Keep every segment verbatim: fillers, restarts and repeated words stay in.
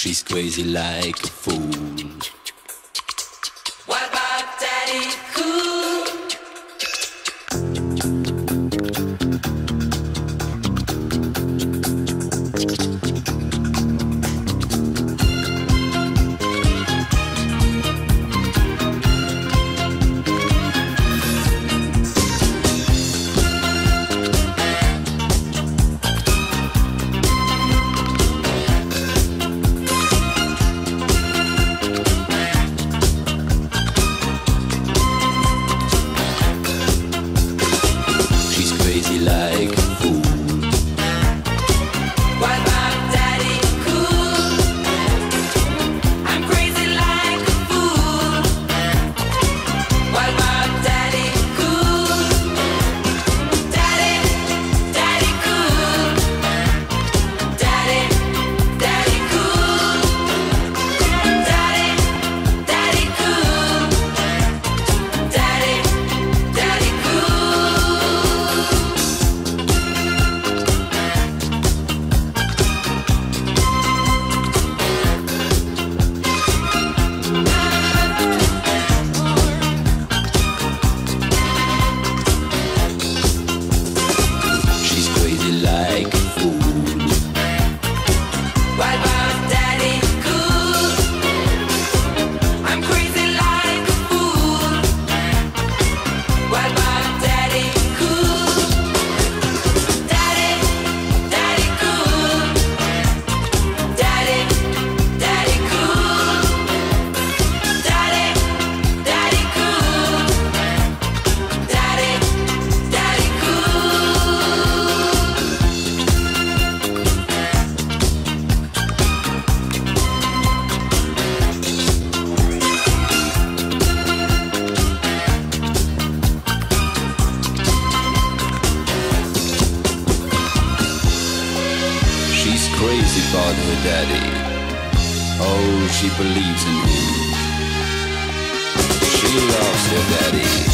She's crazy like a fool. What about Daddy Cool? Crazy about her daddy. Oh, she believes in him. She loves her daddy.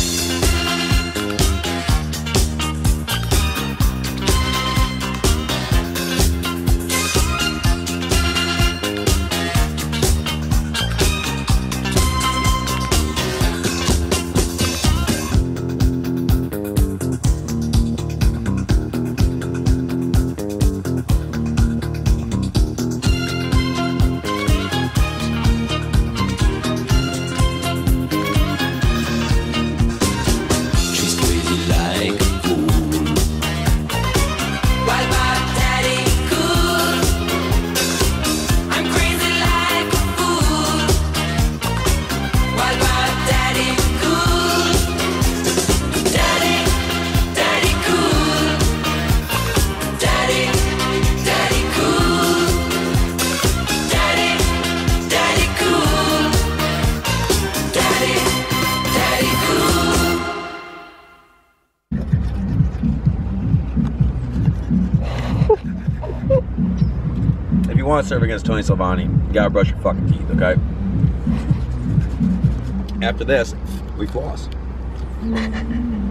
If you want to serve against Tony Silvani, you gotta brush your fucking teeth, okay? After this, we floss.